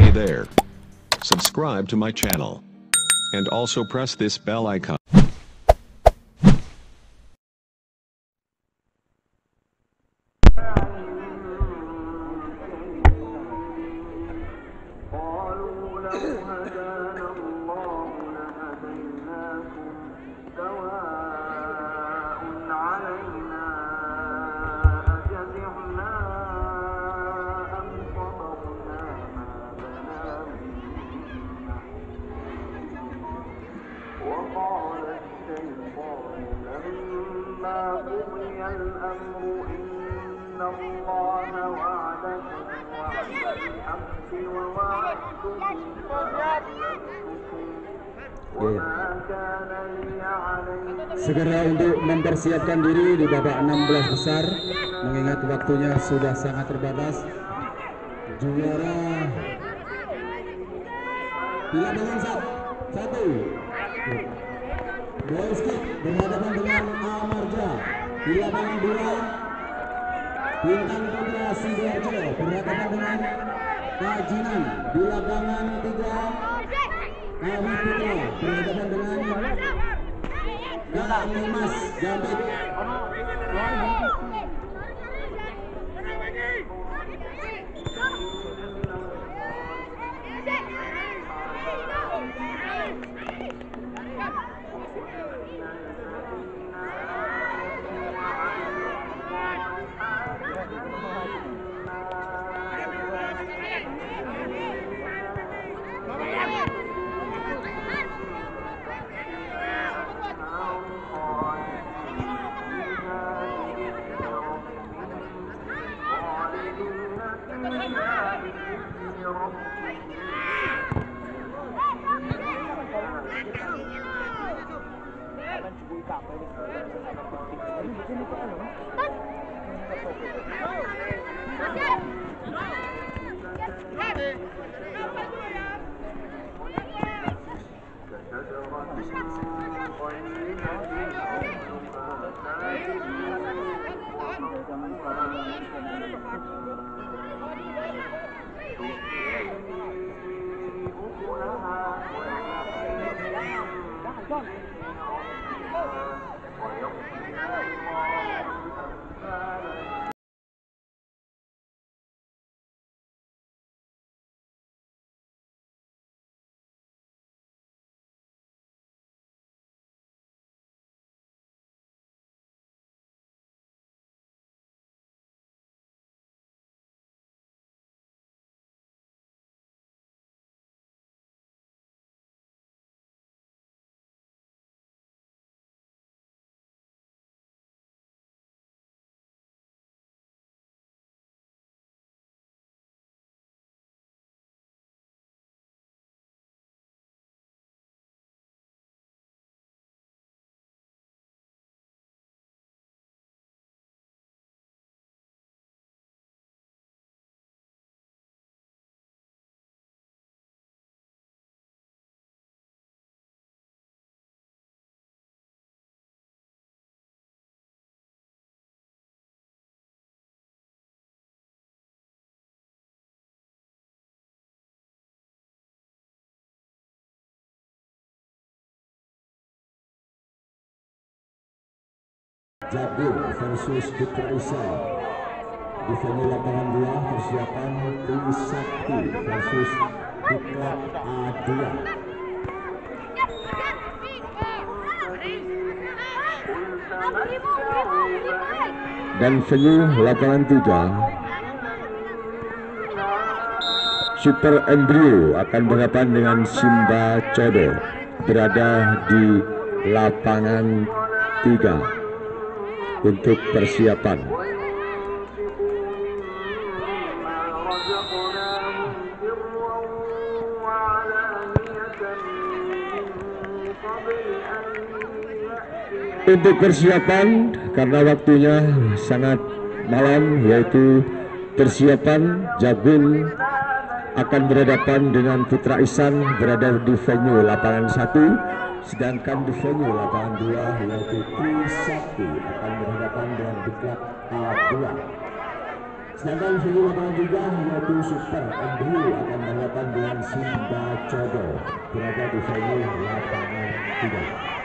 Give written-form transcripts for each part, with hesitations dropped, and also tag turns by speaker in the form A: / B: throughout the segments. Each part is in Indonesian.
A: Hey there. Subscribe to my channel. And also press this bell icon.
B: Segera untuk mempersiapkan diri di babak 16 besar, mengingat waktunya sudah sangat terbatas. Juara bilangan 1 Boyski berhadapan dengan Amarja. Bilangan 2 Bintang Putra Sidoarjo berhadapan dengan Kajinan. Bilangan 3 Kawi Putra berhadapan dengan Mas Gambit. Jagung versus Putra Isa di venue lapangan 2. Persiapan Trisakti versus Putra A2. Dan venue lapangan 3 Super Embryo akan berhadapan dengan Simba Codo, berada di lapangan 3 untuk persiapan. Untuk persiapan, karena waktunya sangat malam, yaitu persiapan Jagung akan berhadapan dengan Putra Ihsan, berada di venue lapangan 1. Sedangkan di venue lapangan 2 yaitu Trisakti akan berhadapan dengan Diklat A2. Sedangkan venue lapangan 3 yaitu Super Embryo akan berhadapan dengan Simba Codo berada di venue lapangan 3.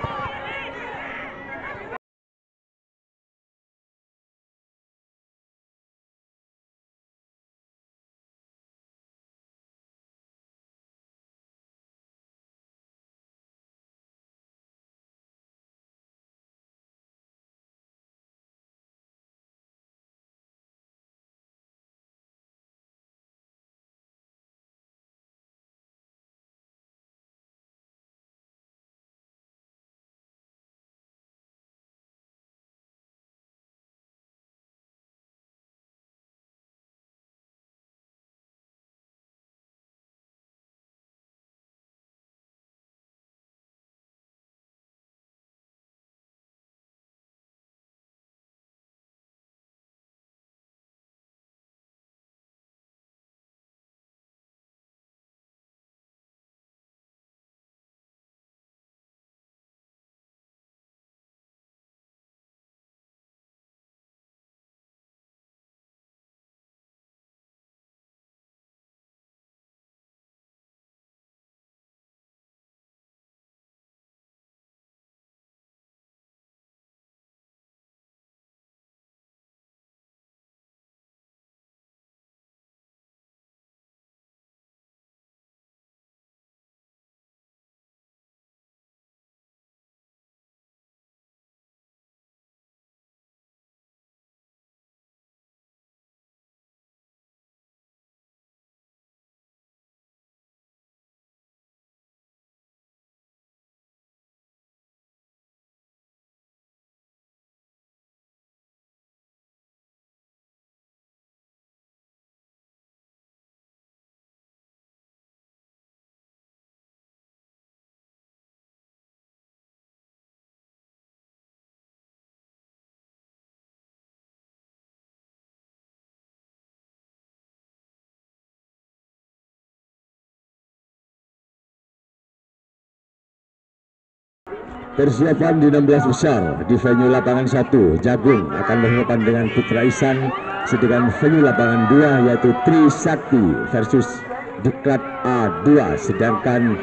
B: Persiapan di 16 besar di venue lapangan 1 Jagung akan berhadapan dengan Putra Ihsan, sedangkan venue lapangan 2 yaitu Trisakti versus Diklat A2, sedangkan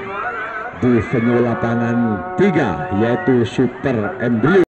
B: di venue lapangan 3 yaitu Super Embryo.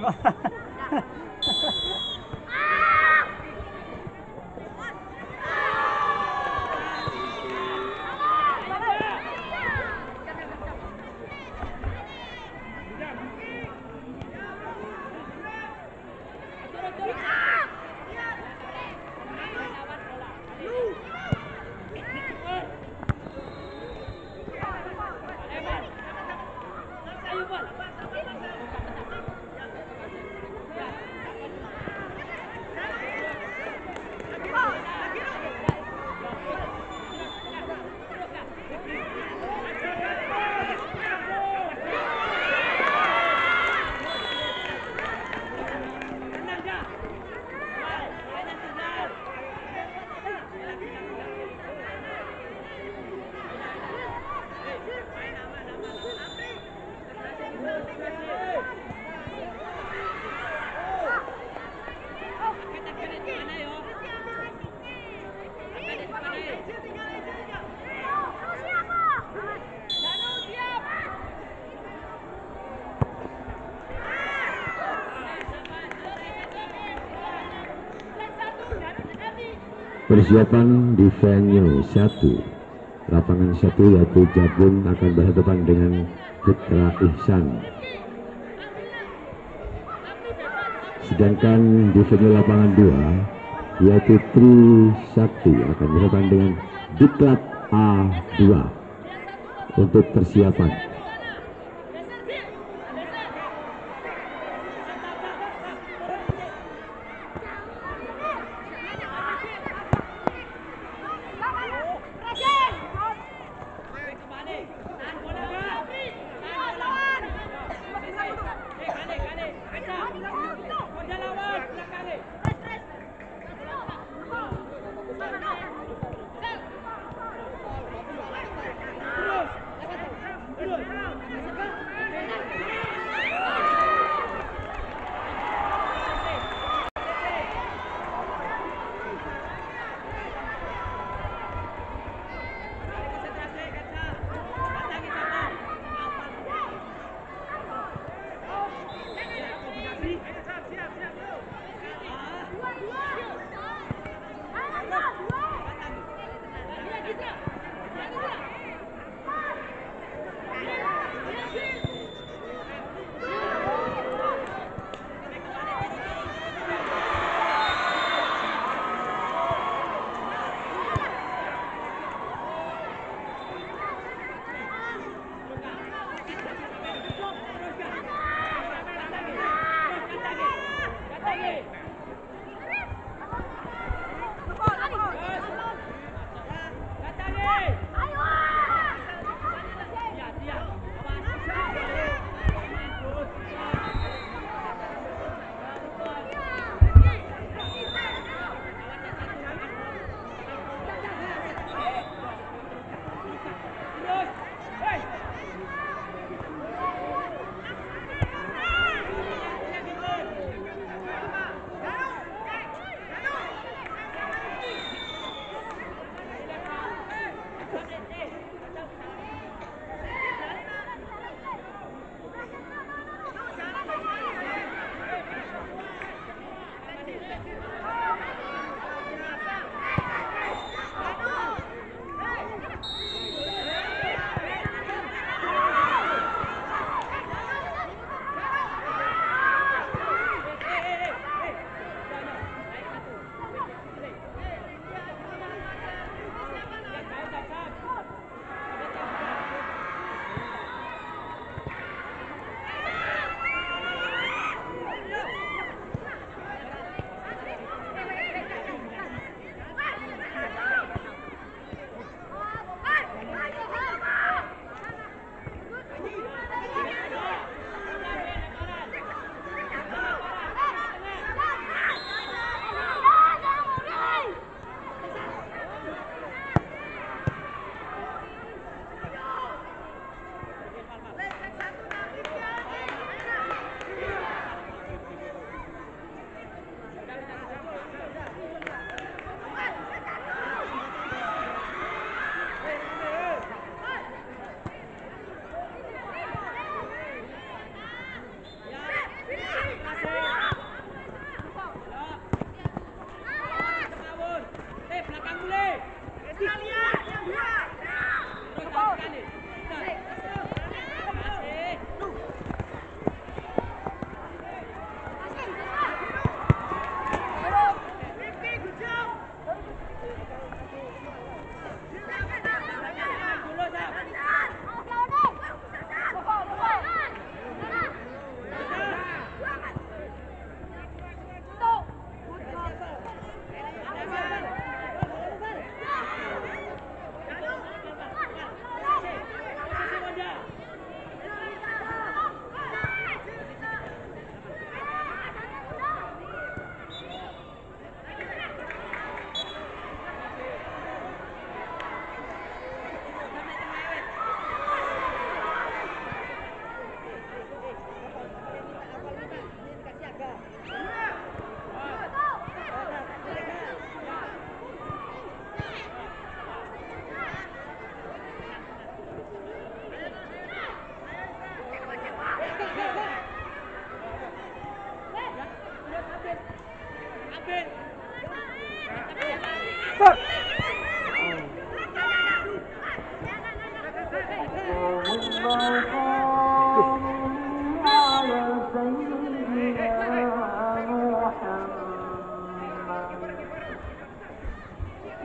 B: Persiapan di venue 1, lapangan 1 yaitu Jagung akan berhadapan dengan Putra Ihsan. Sedangkan di venue lapangan 2 yaitu Trisakti akan berhadapan dengan Diklat A2 untuk persiapan.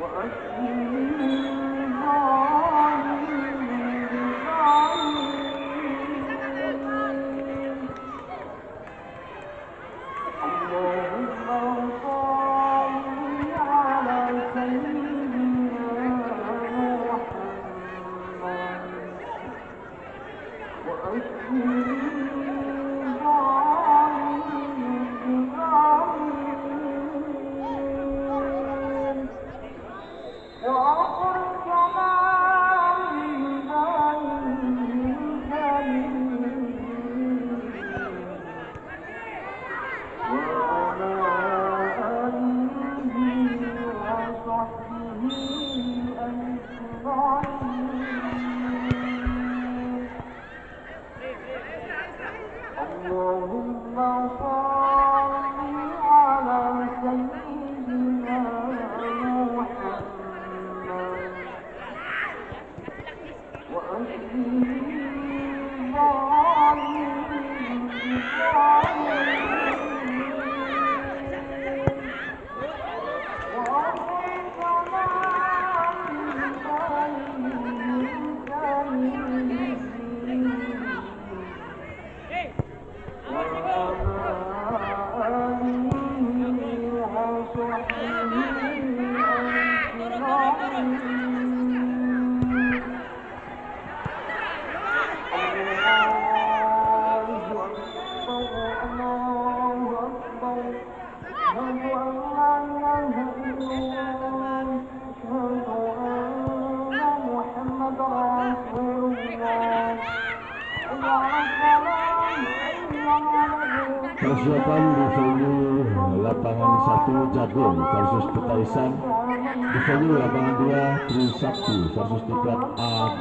B: Persiapan di venue lapangan 1 Jagung versus Petaisan, di venue lapangan 2 Trisakti versus Diklat A2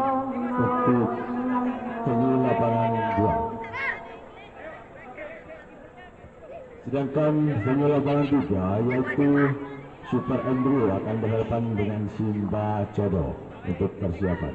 B: untuk venue lapangan 2. Sedangkan venue lapangan 3 yaitu Super Andrew akan berhadapan dengan Simba Codo untuk persiapan.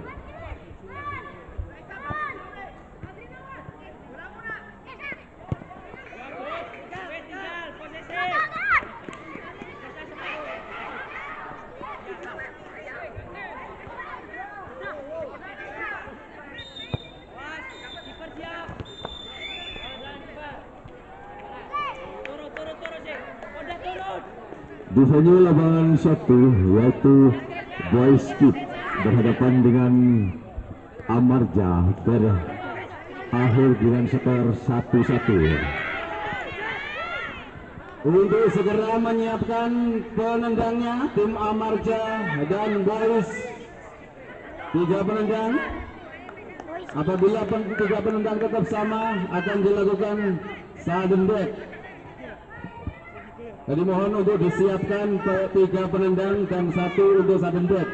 B: Di venue lapangan 1 yaitu Boys Kid berhadapan dengan Amarja berakhir dengan skor 1-1. Untuk segera menyiapkan penendangnya tim Amarja dan Boys, 3 penendang. Apabila 3 penendang tetap sama akan dilakukan sudden death. Jadi mohon untuk disiapkan 3 penendang dan 1 untuk sudden death.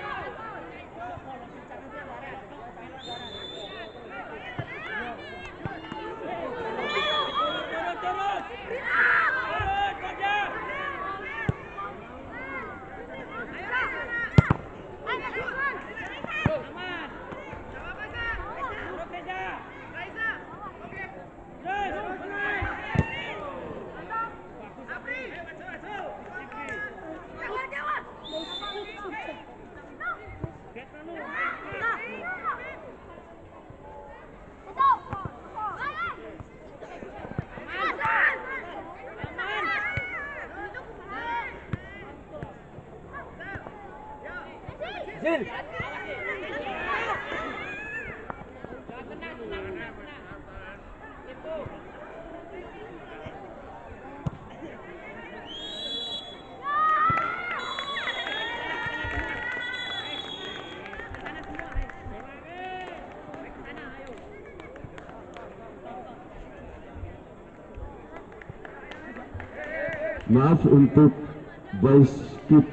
B: Maaf untuk Boys Kid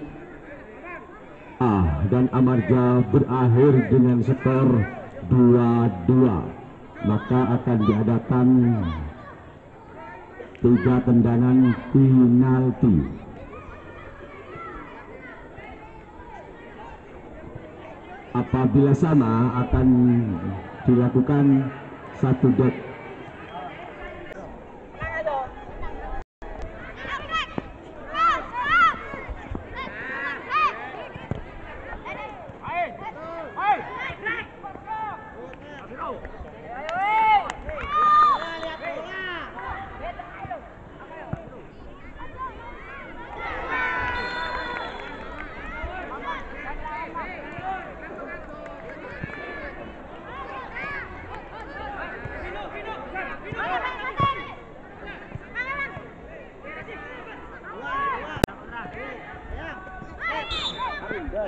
B: A dan Amarja berakhir dengan skor 2-2, maka akan diadakan 3 tendangan penalti. Apabila sama akan dilakukan 1 death.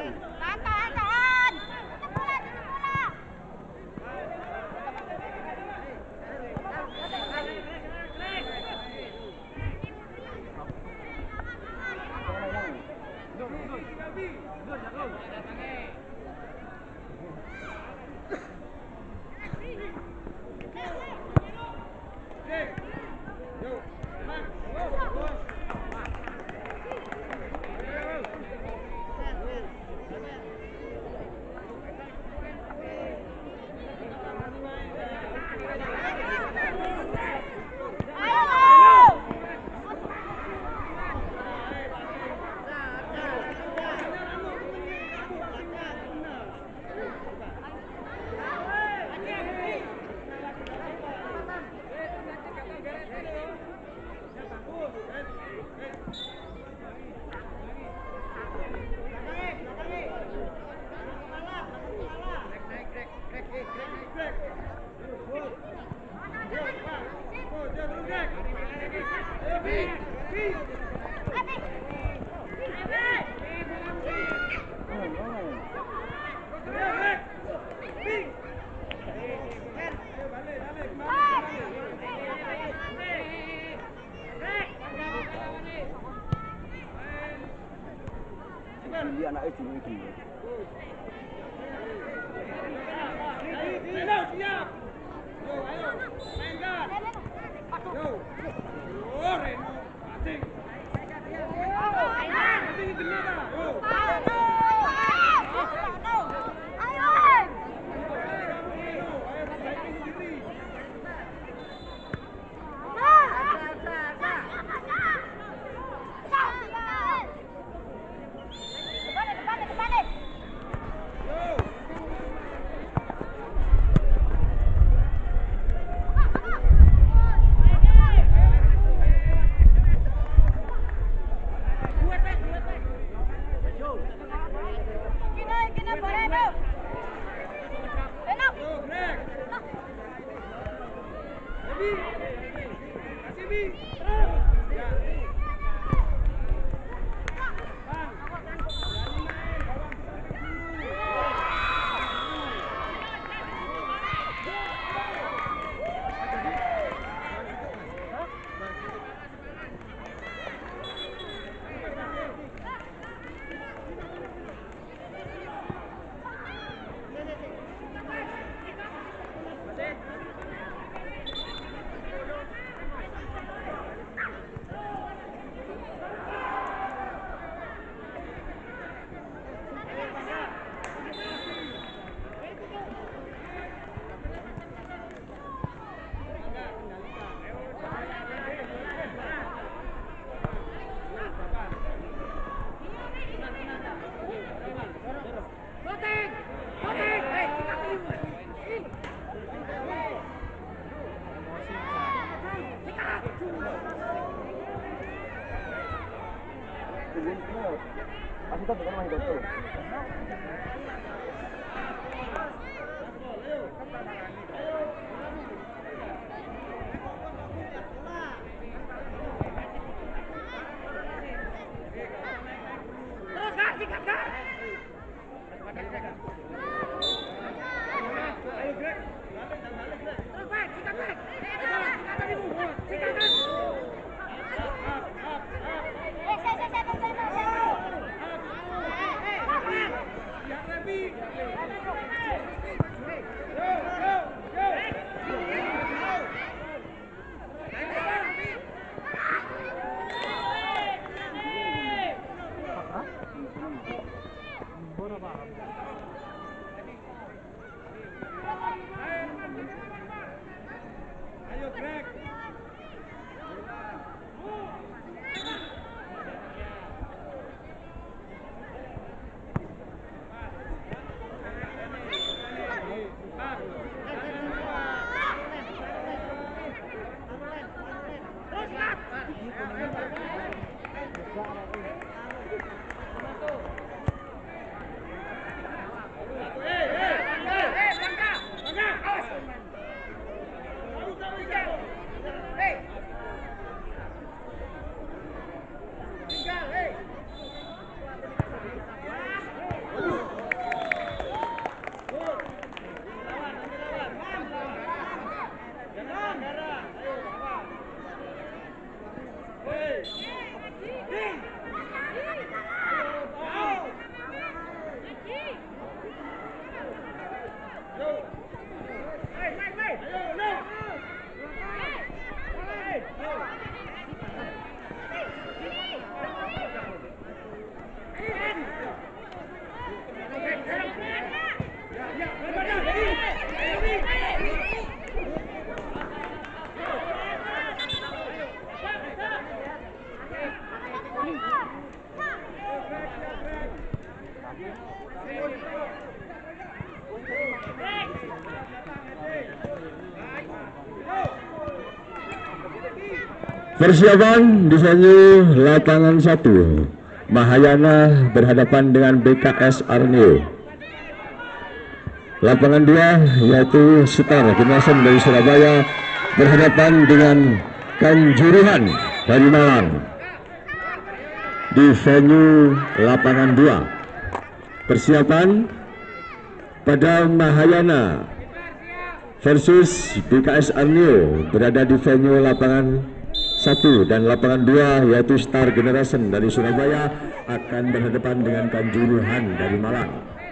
C: Ini anaknya dulu iki.
D: Siap. Yo, ayo. Mainkan. Yo. Oh, Reno. Passing. Passing di tengah dah. Yo.
C: Masih tetap kan masih tetap.
D: Terus Kak, sikat Kak. Ayo Greg. Terus Greg, sikat Greg. Sikat tadi Bu. Sikat kan. Ayo Greg.
B: Persiapan di venue lapangan 1, Mahayana berhadapan dengan BKS Arneo. Lapangan 2 yaitu Star Generation dari Surabaya berhadapan dengan Kanjuruhan dari Malang. Di venue lapangan 2, persiapan pada Mahayana versus BKS Arneo berada di venue lapangan 1 dan lapangan 2 yaitu Star Generation dari Surabaya akan berhadapan dengan Kanjuruhan dari Malang.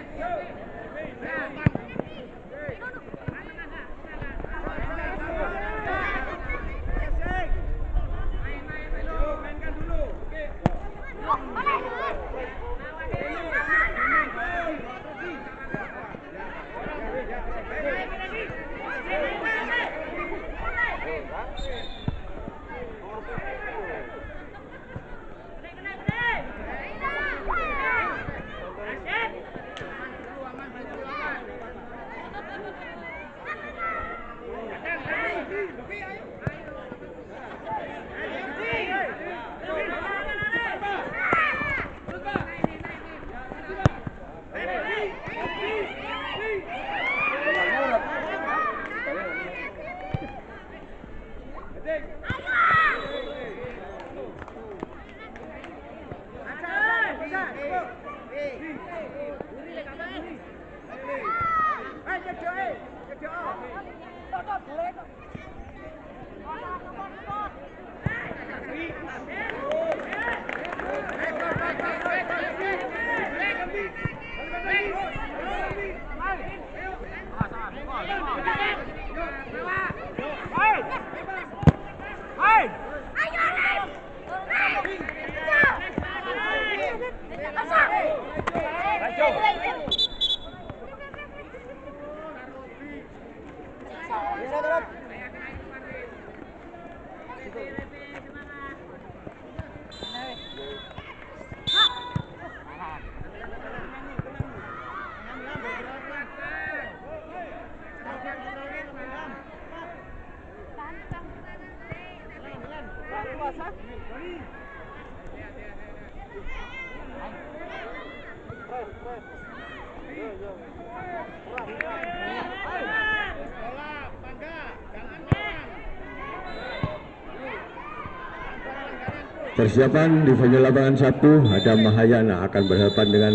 B: Persiapan di venue lapangan 1 ada Mahayana akan berhadapan dengan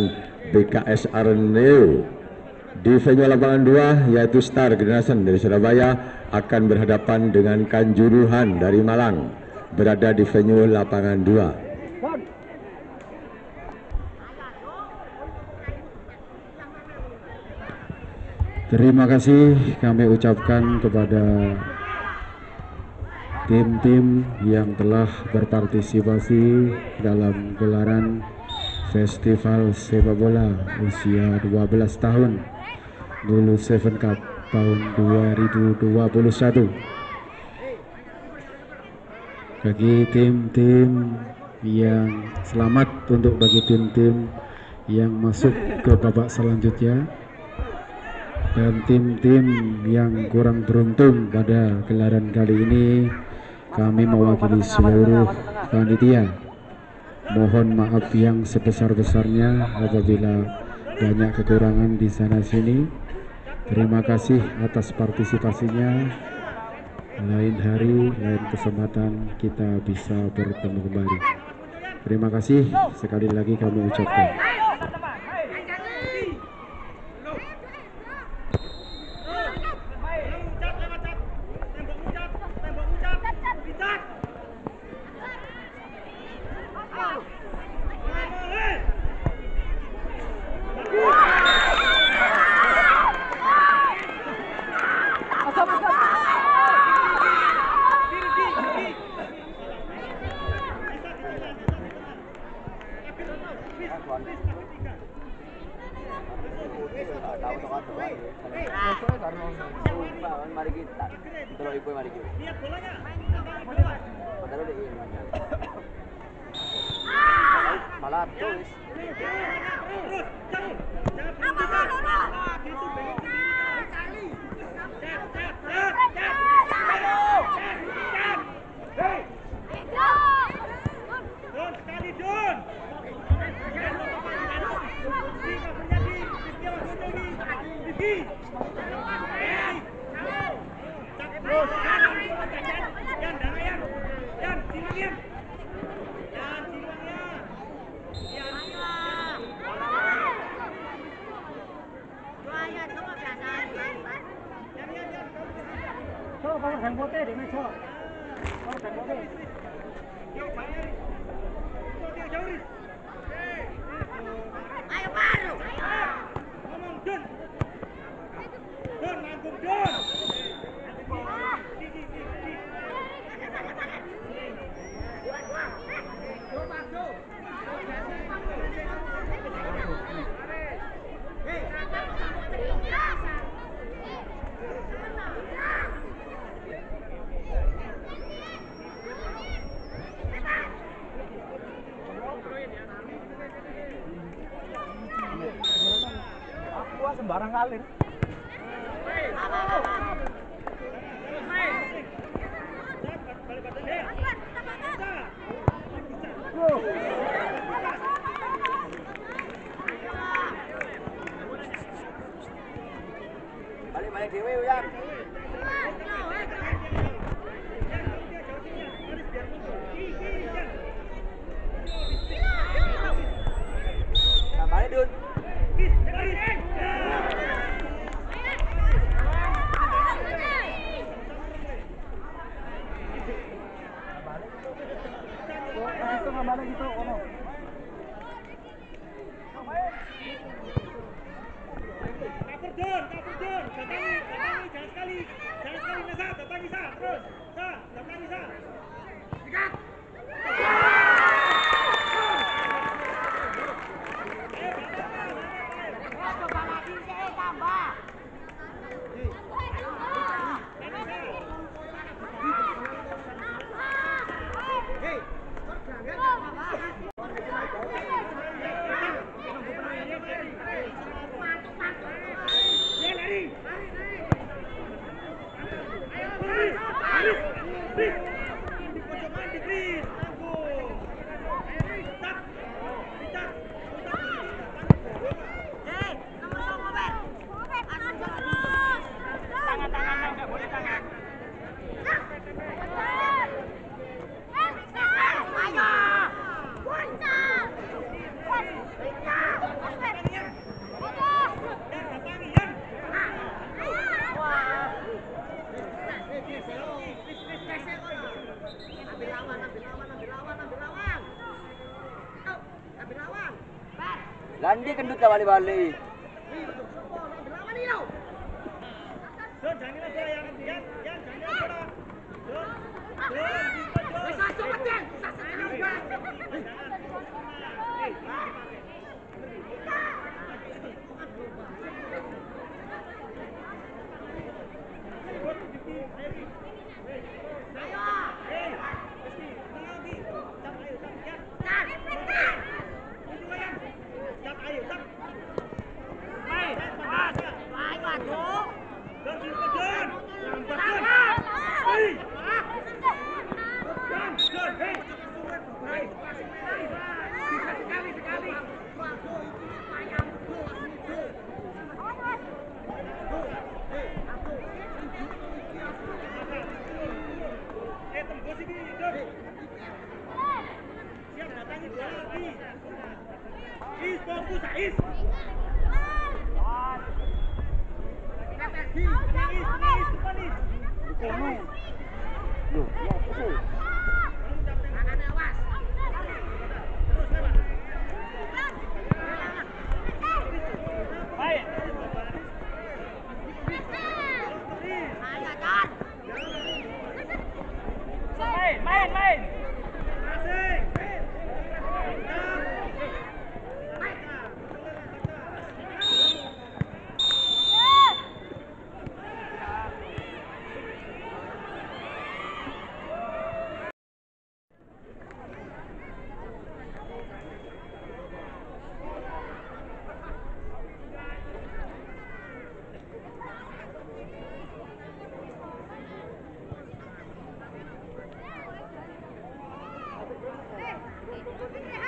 B: BKS Arneo. Di venue lapangan 2 yaitu Star Generation dari Surabaya akan berhadapan dengan Kanjuruhan dari Malang, berada di venue lapangan 2.
E: Terima kasih kami ucapkan kepada tim-tim yang telah berpartisipasi dalam gelaran Festival Sepak Bola usia 12 tahun Dulu 7 Cup tahun 2021. Bagi tim-tim yang selamat untuk bagi tim-tim yang masuk ke babak selanjutnya, dan tim-tim yang kurang beruntung pada gelaran kali ini, kami mewakili seluruh panitia mohon maaf yang sebesar-besarnya apabila banyak kekurangan di sana sini. Terima kasih atas partisipasinya. Lain hari, lain kesempatan kita bisa bertemu kembali. Terima kasih sekali lagi kami ucapkan.
C: Mari kita. Terus ibu mari kita. Lihat bolanya. Padahal udah ini. Malah tulis.
D: Ayo baru.
C: Ngomong Don. Don nanggung Don. Aku sembarang kalir. Balik dewe Uyan. Nah, balik Dun. Itu ngambil gitu, ono. Kapur Don, datangi, jangan sekali Nisa, datangi Sa, terus, datangi Sa. Sikat.
D: Coba lagi saya tambah.
C: Landi kendut dah balik-balik. Don, jangan bola yang jangan bola. Siap datangi bola lagi. Is fokus Is. Main.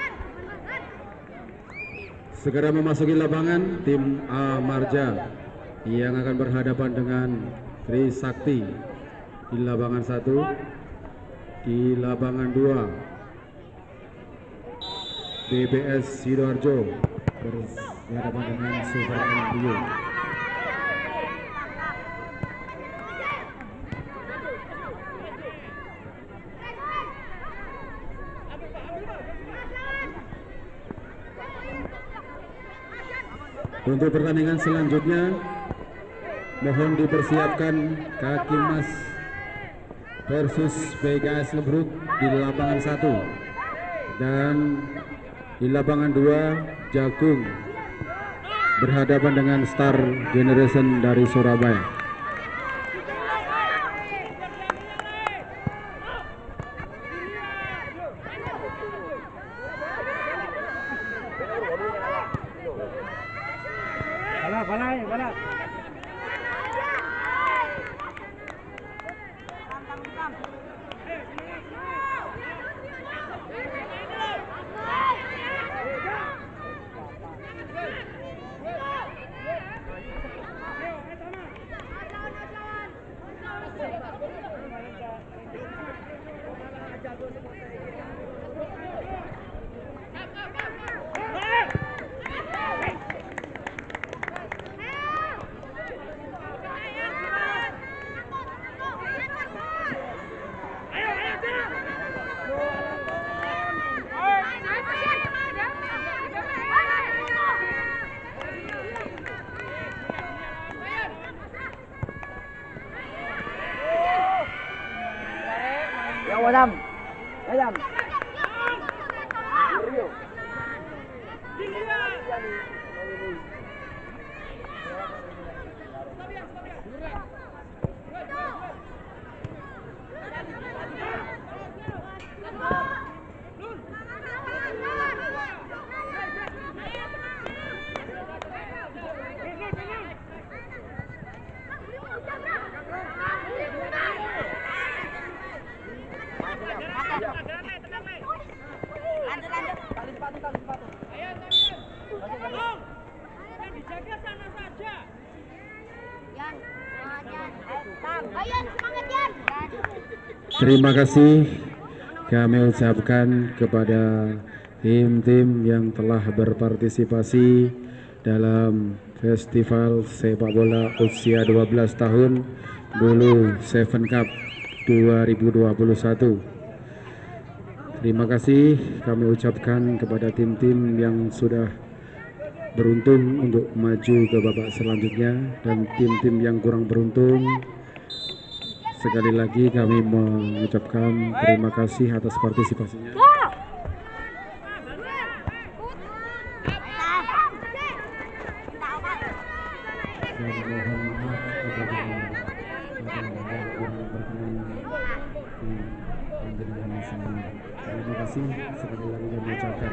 E: Segera memasuki lapangan tim A Marja. yang akan berhadapan dengan Trisakti di lapangan 1. Di lapangan 2 BBS Sidoarjo berhadapan dengan Super MDU. Untuk pertandingan selanjutnya, mohon dipersiapkan Kaki Mas versus PKS Lebruk di lapangan 1, dan di lapangan 2 Jagung berhadapan dengan Star Generation dari Surabaya.
C: Balak. Adam.
E: Terima kasih kami ucapkan kepada tim-tim yang telah berpartisipasi dalam Festival Sepak Bola Usia 12 tahun Bulu 7 Cup 2021. Terima kasih kami ucapkan kepada tim-tim yang sudah beruntung untuk maju ke babak selanjutnya, dan tim-tim yang kurang beruntung, sekali lagi kami mengucapkan terima kasih atas partisipasinya. Dan mohon maaf kepada yang kurang berkenan di panjenengan semua. Terima kasih sekali lagi kami ucapkan.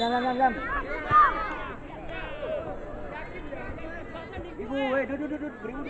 C: Jam. Ibu, duduk, beribu.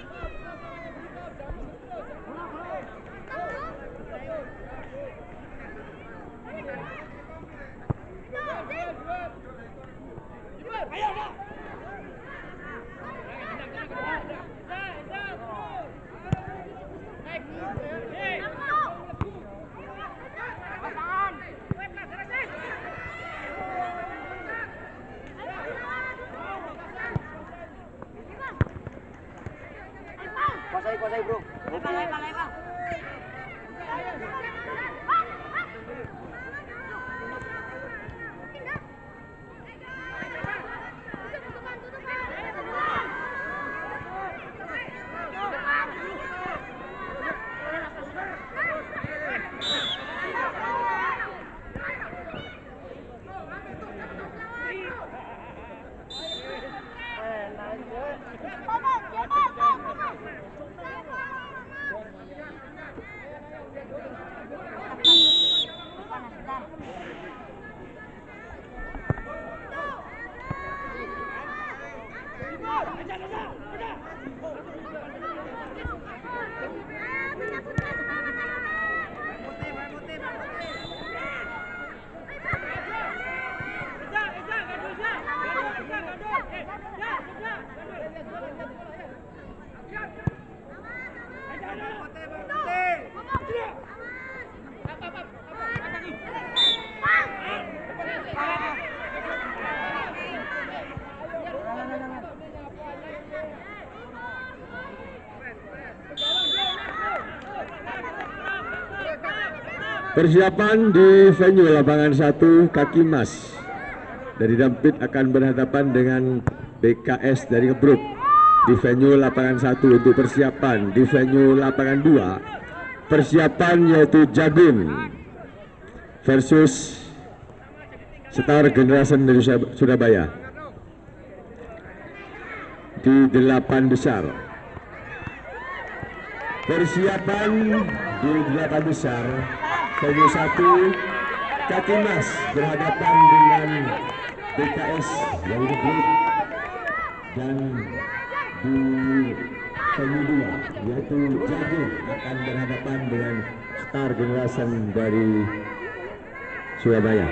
C: Kuasai bro. Lebar.
B: Persiapan di venue lapangan 1 Kaki Mas dari Dampit akan berhadapan dengan BKS dari Ngebruk di venue lapangan 1. Untuk persiapan di venue lapangan 2 persiapan yaitu Jagung versus Star Generation dari Surabaya di 8 besar. Persiapan di 8 besar venue 1 Kaki Mas berhadapan dengan BKS dari Ngebruk, dan di venue 2 yaitu Jagung akan berhadapan dengan Star Generation dari Surabaya.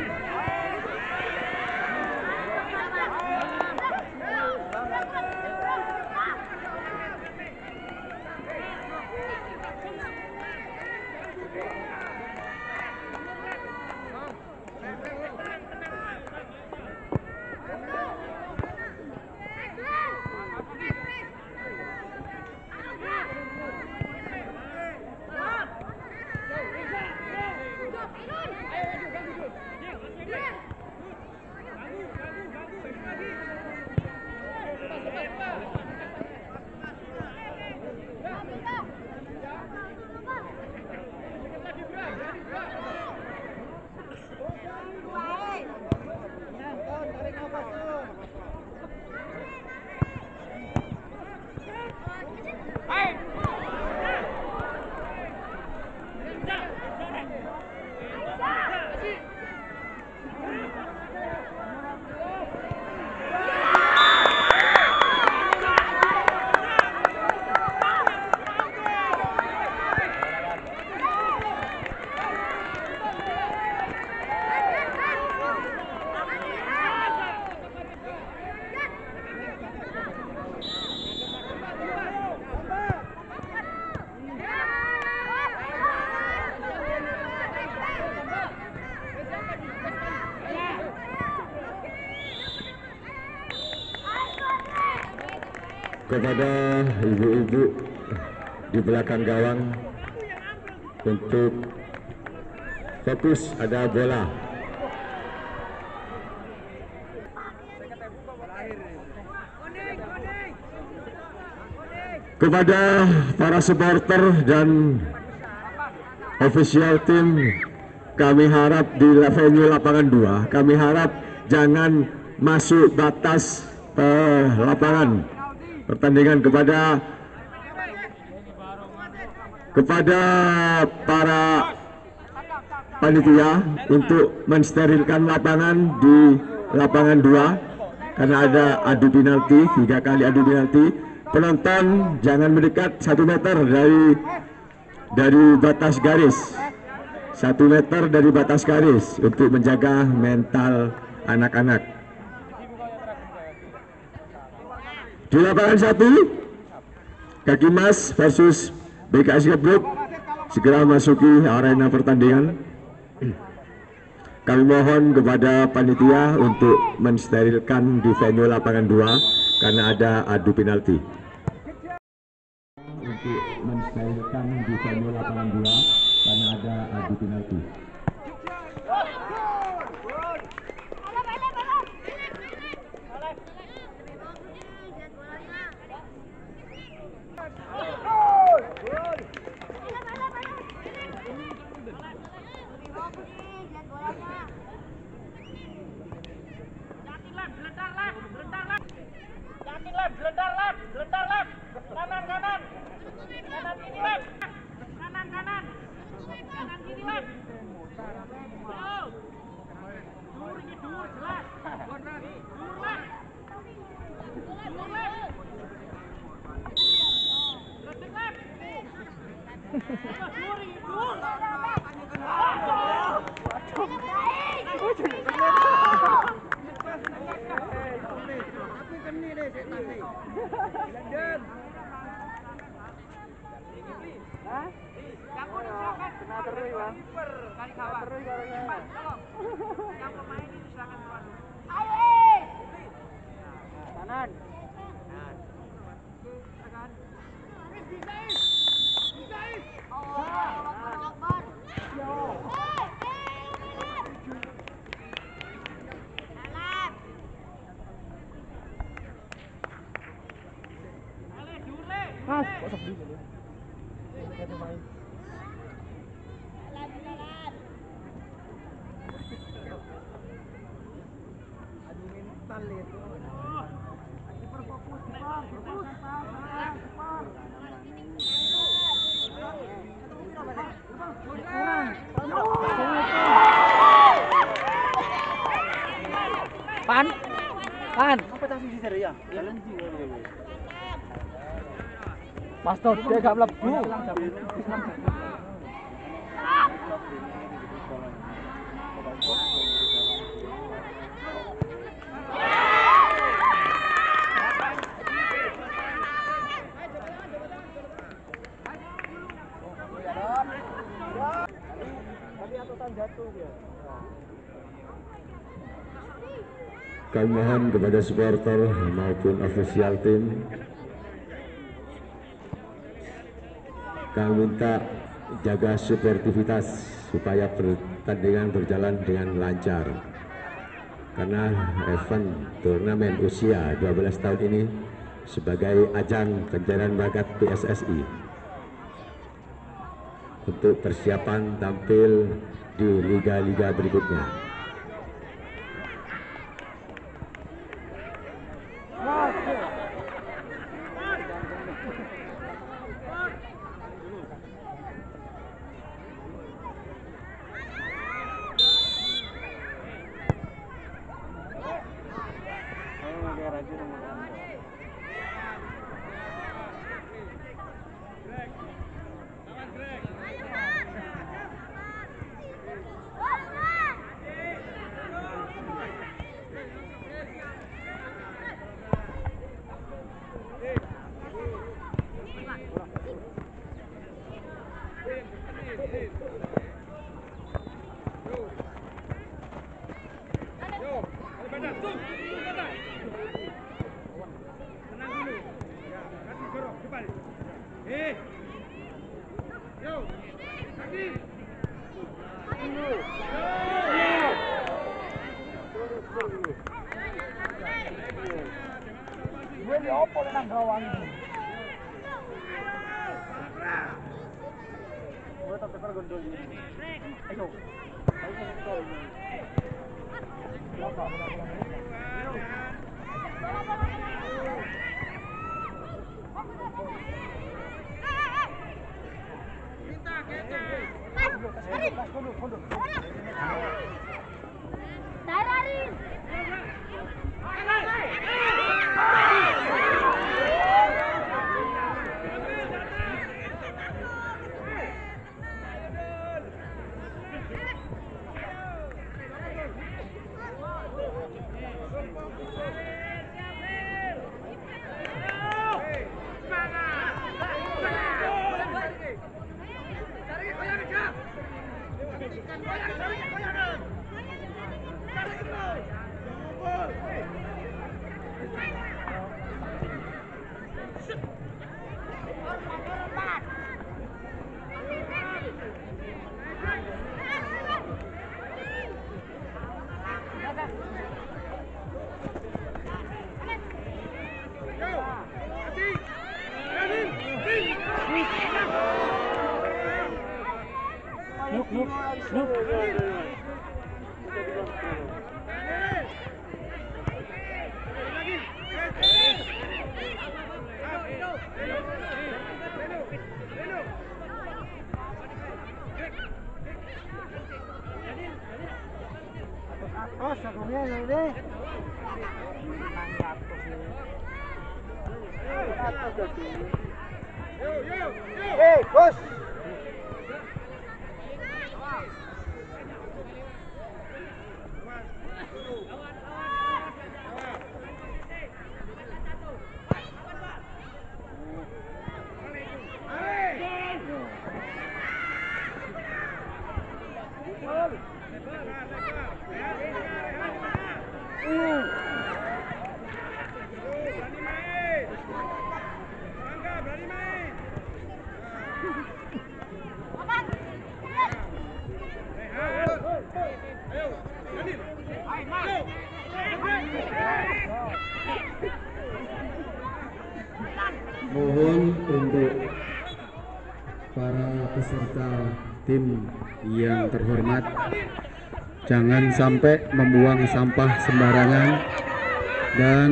B: Kepada ibu-ibu di belakang gawang untuk fokus, ada bola. Kepada para supporter dan official tim, kami harap di venue lapangan 2, kami harap jangan masuk batas lapangan pertandingan. Kepada para panitia untuk mensterilkan lapangan di lapangan 2 karena ada adu penalti, 3 kali adu penalti. Penonton jangan mendekat 1 meter dari batas garis, 1 meter dari batas garis untuk menjaga mental anak-anak. Di lapangan 1, Kaki Mas versus BKS Gebruk segera masuki arena pertandingan. Kami mohon kepada panitia untuk mensterilkan di venue lapangan 2 karena ada adu penalti. Untuk mensterilkan di venue lapangan 2 karena ada adu penalti.
C: Pastor, dia gak mlebu.
B: Kami mohon kepada supporter maupun official tim, kami minta jaga sportivitas supaya pertandingan berjalan dengan lancar. Karena event turnamen usia 12 tahun ini sebagai ajang pencarian bakat PSSI untuk persiapan tampil di liga-liga berikutnya.
E: Mohon untuk para peserta tim yang terhormat jangan sampai membuang sampah sembarangan dan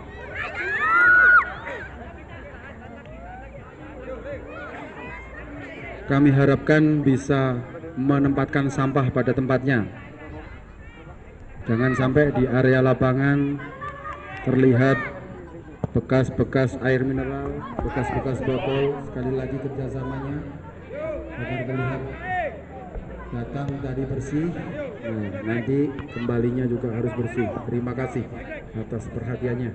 E: kami harapkan bisa menempatkan sampah pada tempatnya. Jangan sampai di area lapangan terlihat bekas-bekas air mineral, bekas-bekas botol. Sekali lagi kerjasamanya agar terlihat datang tadi bersih, nah, nanti kembalinya juga harus bersih. Terima kasih atas perhatiannya.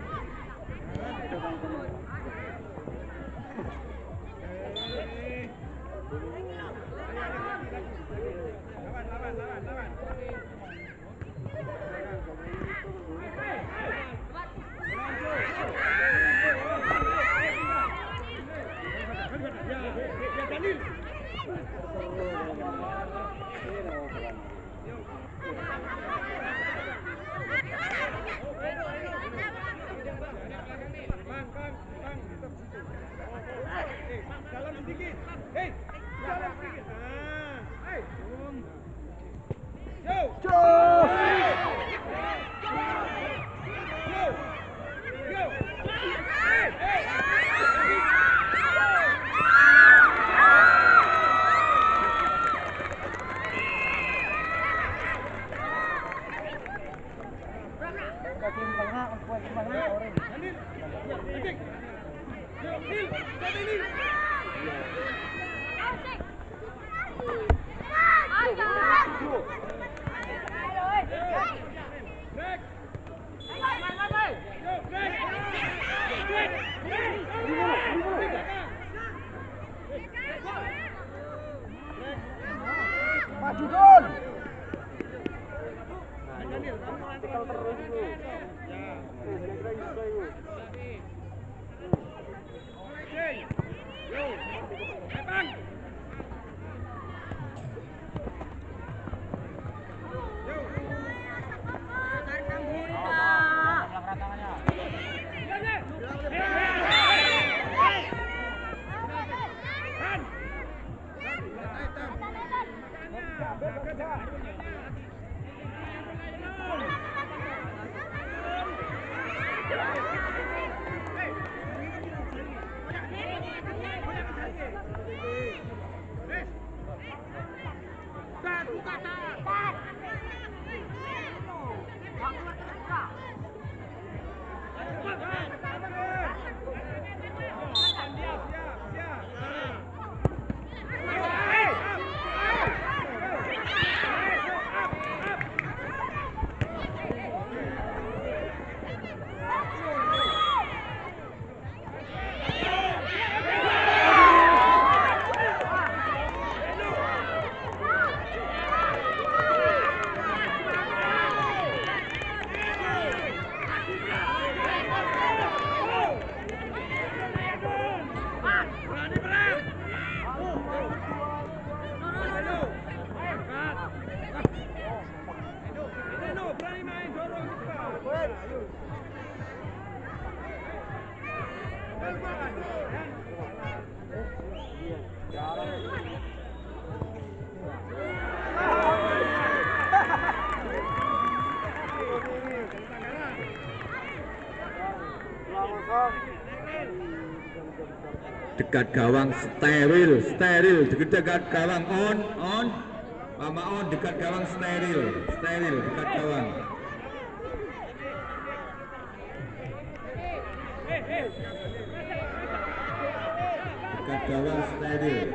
C: Dalam sedikit. Hei, dalam sedikit. Hei. Yo. Yo. Yo. Hey. Maju Don. Satu
B: dekat gawang steril, dekat gawang on, Mama on dekat gawang steril, dekat gawang. Dekat gawang steril.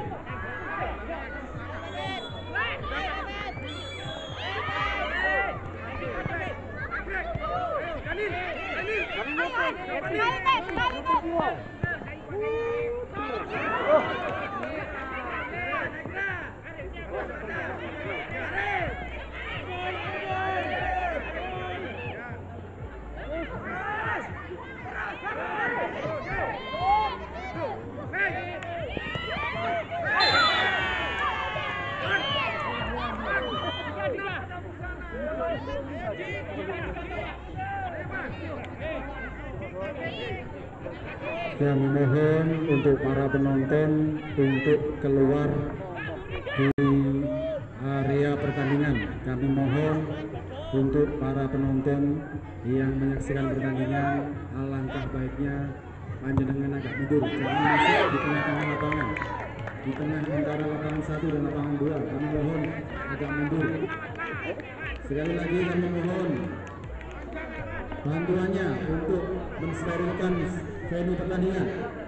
E: Kami mohon untuk para penonton untuk keluar di area pertandingan. Kami mohon untuk para penonton yang menyaksikan pertandingan, alangkah baiknya panjenengan agak mundur, jangan masuk di tengah-tengah lapangan, di tengah antara lapangan 1 dan lapangan 2. Kami mohon agak mundur. Sekali lagi kami mohon bantuannya untuk mensterilkan venue pertandingan.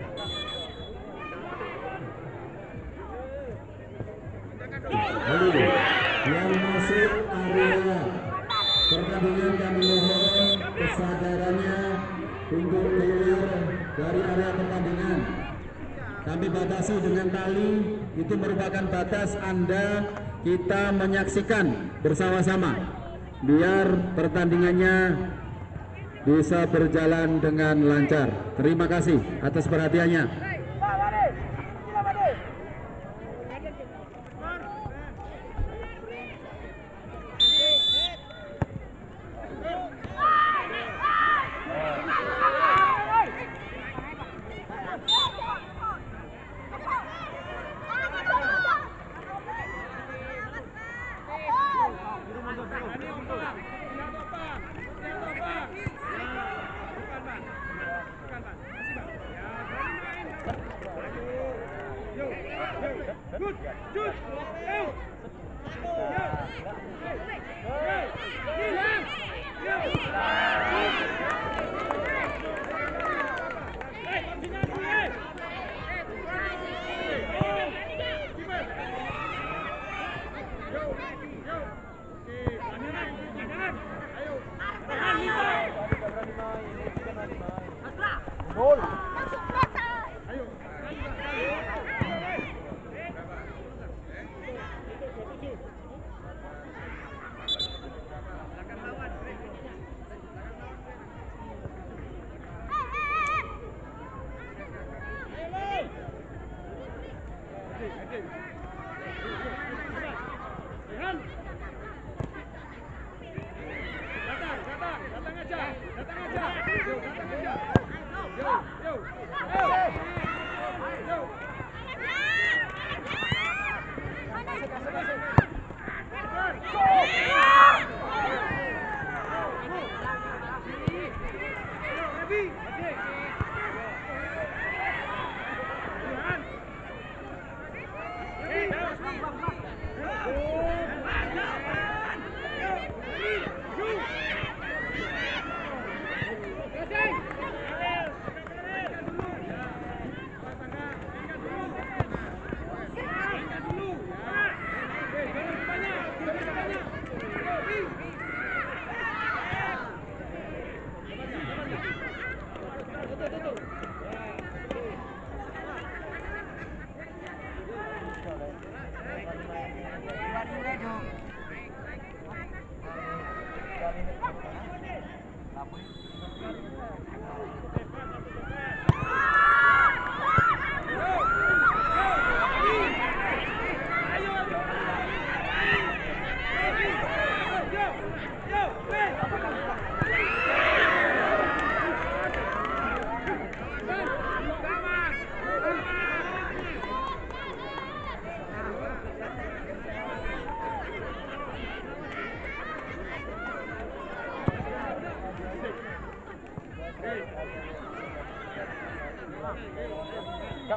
E: Lalu yang masuk area pertandingan kami mohon kesadarannya untuk keluar dari area pertandingan. Kami batasi dengan tali, itu merupakan batas Anda kita menyaksikan bersama-sama biar pertandingannya bisa berjalan dengan lancar. Terima kasih atas perhatiannya.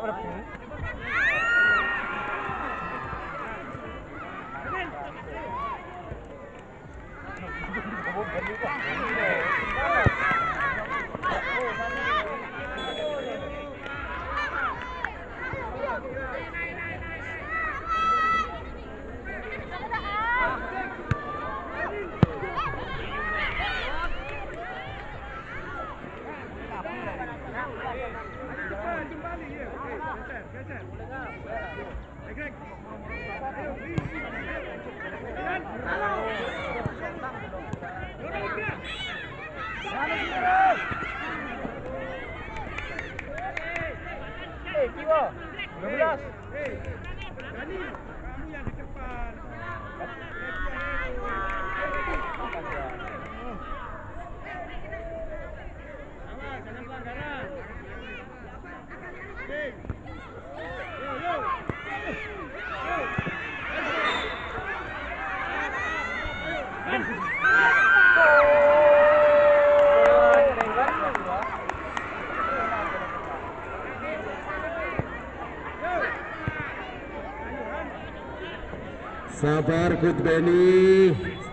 B: Sabar Coach Benny.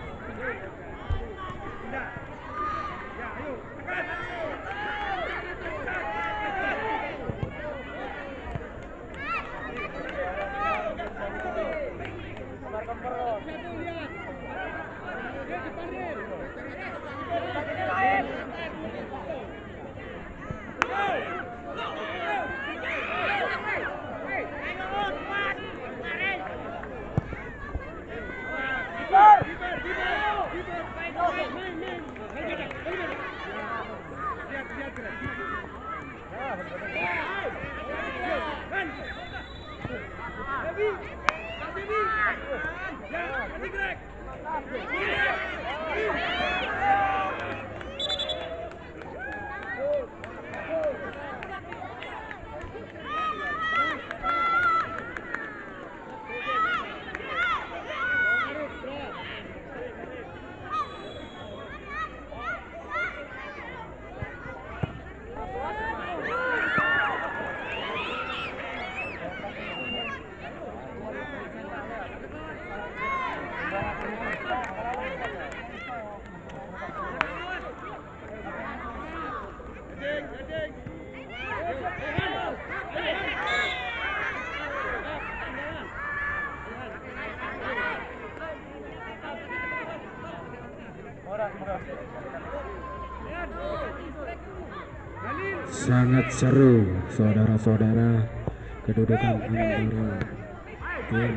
B: Sangat seru saudara-saudara, kedudukan antara tim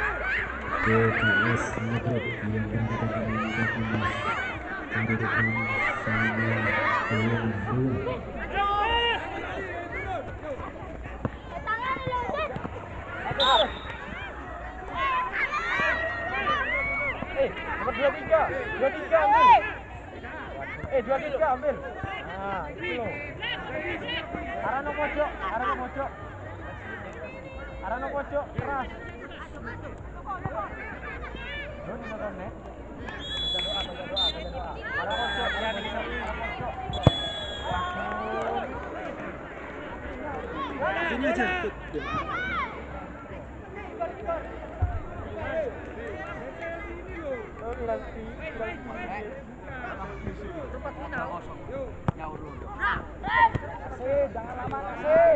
B: PKS Magrib yang berada dalam kelas kedudukan sama 2-2.
C: Nomor 23 ambil. 23 ambil. Nah, itu loh. Arano pojok. Arano pojok keras. Ini nonton nih. Baca doa. Arano pojok, Sini aja. Jangan lama kasih.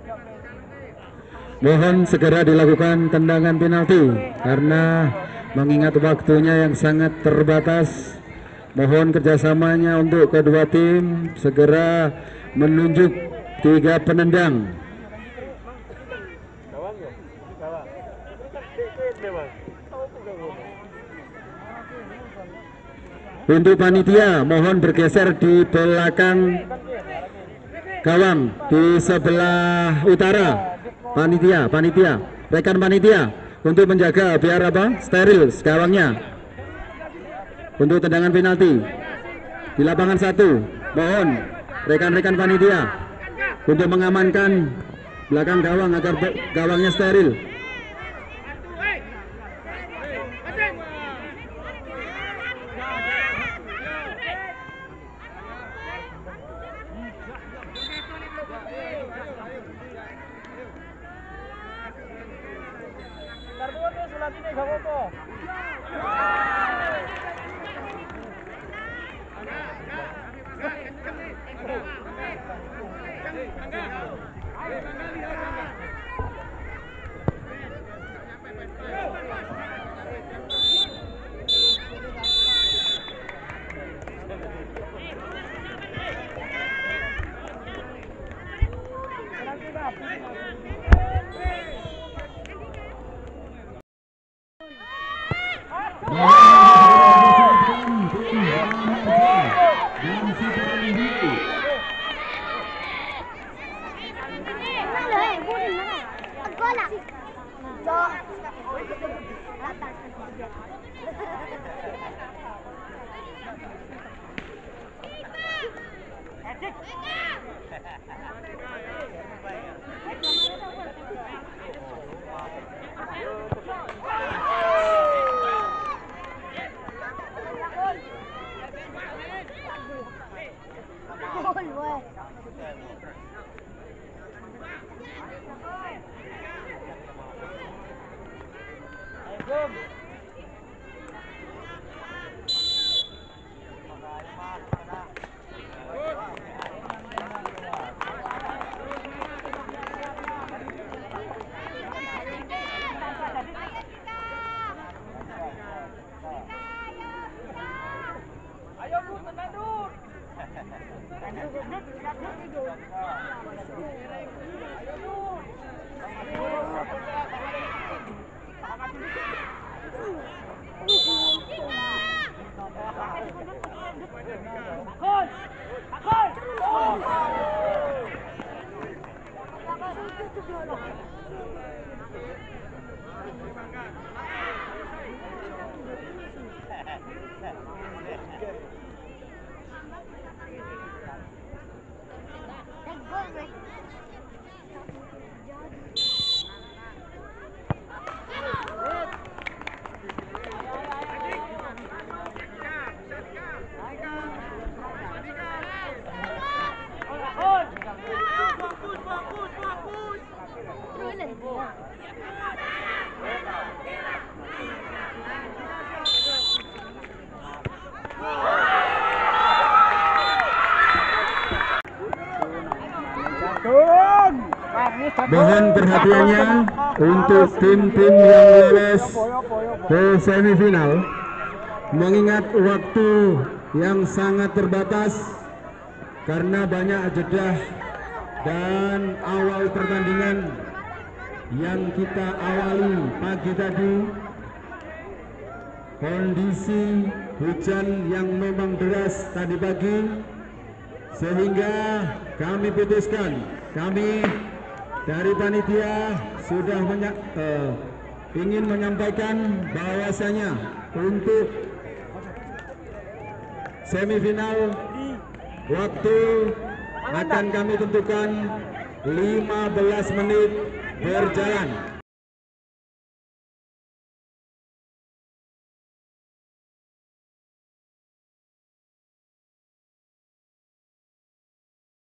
E: Mohon segera dilakukan tendangan penalti karena mengingat waktunya yang sangat terbatas. Mohon kerjasamanya untuk kedua tim segera menunjuk 3 penendang. Untuk panitia mohon bergeser di belakang gawang di sebelah utara. Panitia, rekan panitia untuk menjaga biar apa? Steril gawangnya. Untuk tendangan penalti di lapangan 1, mohon rekan-rekan panitia untuk mengamankan belakang gawang agar gawangnya steril. Mohon perhatiannya untuk tim-tim yang lolos ke semifinal. Mengingat waktu yang sangat terbatas karena banyak jeda dan awal pertandingan yang kita awali pagi tadi, kondisi hujan yang memang deras tadi pagi, sehingga kami putuskan, kami dari panitia sudah ingin menyampaikan bahwasanya untuk semifinal waktu akan kami tentukan 15 menit berjalan.